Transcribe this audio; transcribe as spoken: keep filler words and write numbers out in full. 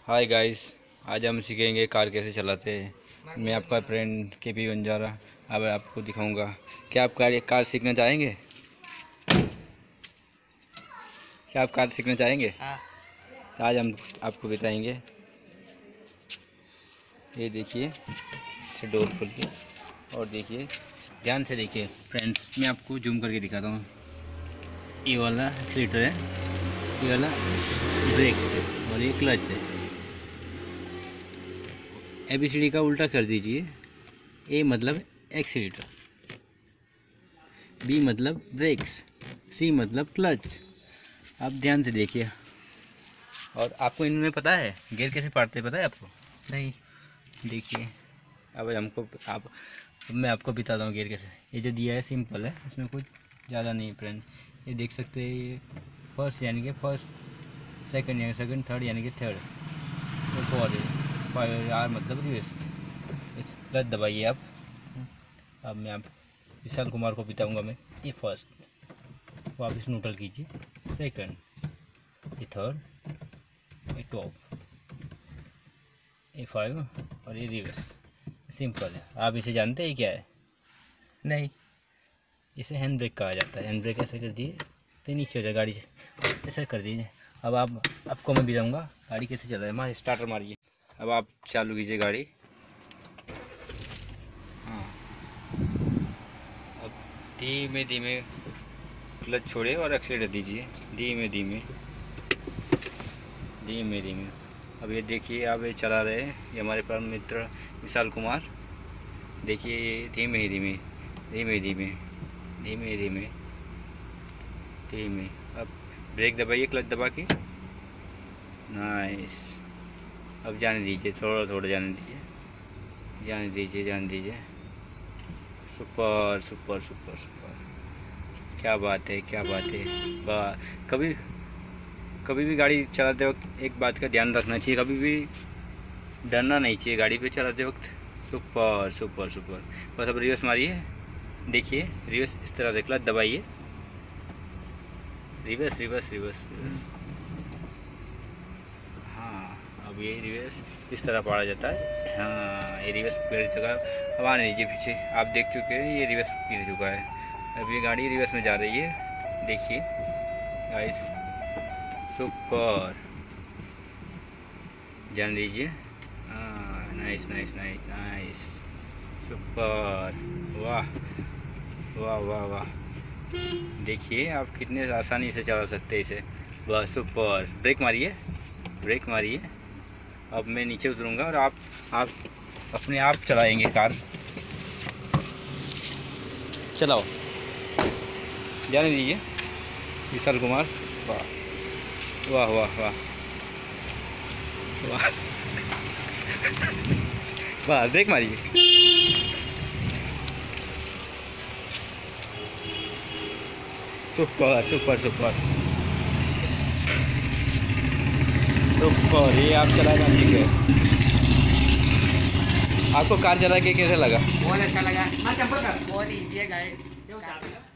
Hi guys, आज हम सीखेंगे कार कैसे चलाते हैं। मैं आपका फ्रेंड के पी बंजारा। अब आपको दिखाऊंगा। क्या आप कार कार सीखना चाहेंगे? क्या आप कार सीखना चाहेंगे? हाँ। तो आज हम आपको बताएंगे। ये देखिए, इसे डोर खोलिए और देखिए, ध्यान से देखिए फ्रेंड्स। मैं आपको जूम करके दिखाता हूँ। ये वाला एक्सीलेटर है, ये वाला ब्रेक्स है और ये क्लच है। ए बी सी डी का उल्टा कर दीजिए। ए मतलब एक्सीलेटर, बी मतलब ब्रेक्स, सी मतलब क्लच। आप ध्यान से देखिए। और आपको इनमें पता है गियर कैसे पाड़ते हैं? पता है आपको? नहीं। देखिए, अब हमको आप अब मैं आपको बताता हूँ गियर कैसे। ये जो दिया है सिंपल है, इसमें कुछ ज़्यादा नहीं है फ्रेंड। ये देख सकते हैं, ये फर्स्ट यानी कि फर्स्ट, सेकंड यानी सेकंड, थर्ड यानी कि थर्ड, फोर फाइव आर मतलब रिवर्स। इस क्लच दबाइए आप। अब मैं आप विशाल कुमार को बताऊंगा। मैं ये फर्स्ट, वापस न्यूट्रल कीजिए। सेकंड, ये थर्ड, ये टॉप, ये फाइव और ये रिवर्स। सिंपल है। आप इसे जानते हैं क्या है? नहीं। इसे हैंड ब्रेक कहा जाता है। हैंड ब्रेक ऐसे कर दिए तो नीचे हो जाए गाड़ी, ऐसे कर दीजिए। अब आप आपको मैं बताऊंगा गाड़ी कैसे चला है। मार स्टार्टर मारिए। अब आप चालू कीजिए गाड़ी। हाँ, अब धीमे धीमे क्लच छोड़िए और एक्सीलेटर दीजिए। धीमे धीमे धीमे धीमे। अब ये देखिए, आप ये चला रहे हैं, ये हमारे परम मित्र विशाल कुमार। देखिए, ये धीमे ही धीमे धीमे धीमे धीमे धीमे धीमे। अब ब्रेक दबाइए, क्लच दबा के। नाइस। अब जाने दीजिए, थोड़ा थोड़ा जाने दीजिए, जाने दीजिए, जाने दीजिए। Super super super super. क्या बात है, क्या बात है। वाह। कभी कभी भी गाड़ी चलाते वक्त एक बात का ध्यान रखना चाहिए, कभी भी डरना नहीं चाहिए गाड़ी पे चलाते वक्त। Super super super. बस अब रिवर्स मारिए। देखिए, रिवर्स इस तरह से, क्लच दबाइए। Reverse reverse reverse reverse. हाँ, अब ये रिवर्स इस तरह पड़ा जाता है। हाँ, ये रिवर्स गिर चुका है। अब आने दीजिए पीछे। आप देख चुके हैं ये रिवर्स गिर चुका है। अब ये गाड़ी रिवर्स में जा रही है। देखिए गाइस, सुपर। जान दीजिए। हाँ, nice nice nice nice. Super. वाह वाह वाह वाह। देखिए, आप कितने आसानी से चला सकते हैं इसे। वाह, सुपर। ब्रेक मारिए, ब्रेक मारिए। अब मैं नीचे उतरूंगा और आप आप अपने आप चलाएंगे कार। चलाओ, जाने दीजिए विशाल कुमार। वाह वाह वाह वाह वाह वाह। ब्रेक मारिए। Super super super super. ये आप चलाना सीख गए। आपको कार चला के कैसे लगा? बहुत अच्छा लगा। बहुत इजी है गाइस।